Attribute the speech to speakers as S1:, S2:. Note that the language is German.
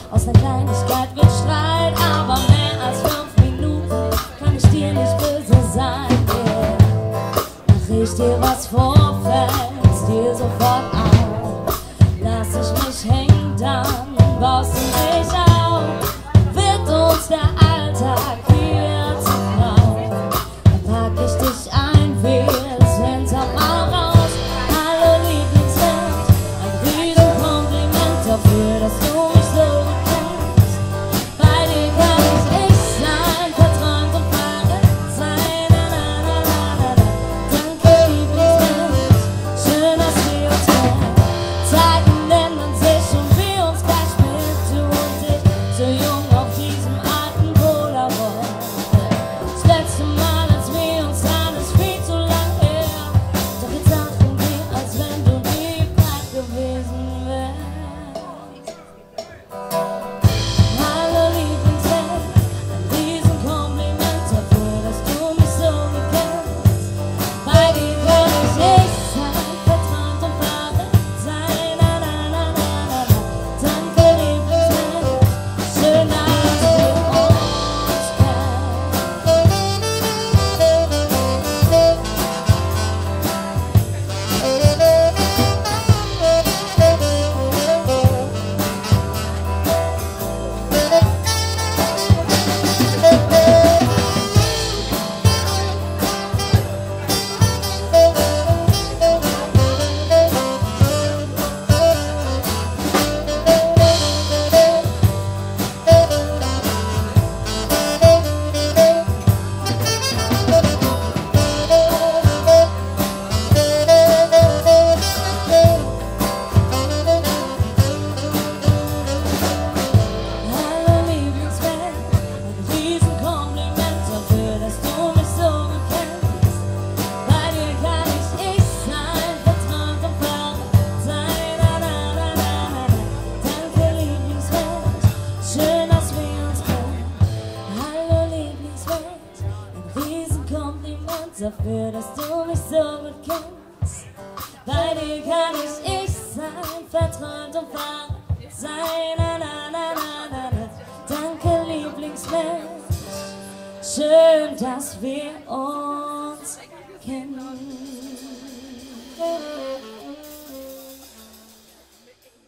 S1: Aus einer Kleinigkeit wird Streit, aber mehr als 5 Minuten kann ich dir nicht böse sein. Yeah. Mach ich dir was vor, fällt's dir sofort auf. Lass ich mich hängen, dann baust du mich auf. Wird uns der Alltag hier zu grau, dann pack ich dich ein, will's hinterm Mal raus. Hallo Lieblingswelt, ein Riesenkompliment dafür, dass du mich so gut kennst. Bei dir kann ich sein, verträumt und verrückt sein. Na, na, na, na, na, na. Danke Lieblingswelt, schön, dass wir uns kennen. Zeiten ändern sich und wir uns gleich mit, du und ich, so jung auf diesem alten Polaroid. Das letzte Mal, als wir uns sahen, ist viel zu lang her. Doch jetzt atmen wir, als wenn du nie bereit gewesen wärst. Hallo Lieblingswelt, ein Riesenkompliment dafür, dass du mich so gut kennst. Bei dir kann ich sein, verträumt und verrückt sein. Na, na, na, na, na, na. Danke Lieblingswelt, schön, dass wir uns Hallo Lieblingswelt, ein Riesenkompliment dafür, dass du mich so gut kennst. Bei dir kann ich sein, verträumt und verrückt sein. Na, na, na, na, na, na. Danke Lieblingswelt, schön, dass wir uns kennen. Hallo Lieblingswelt, ein Riesenkompliment dafür, dass du mich so gut kennst. Bei dir kann ich sein, verträumt und verrückt sein. Na, na, na, na, na, na. Danke Lieblingswelt, schön, dass wir uns kennen.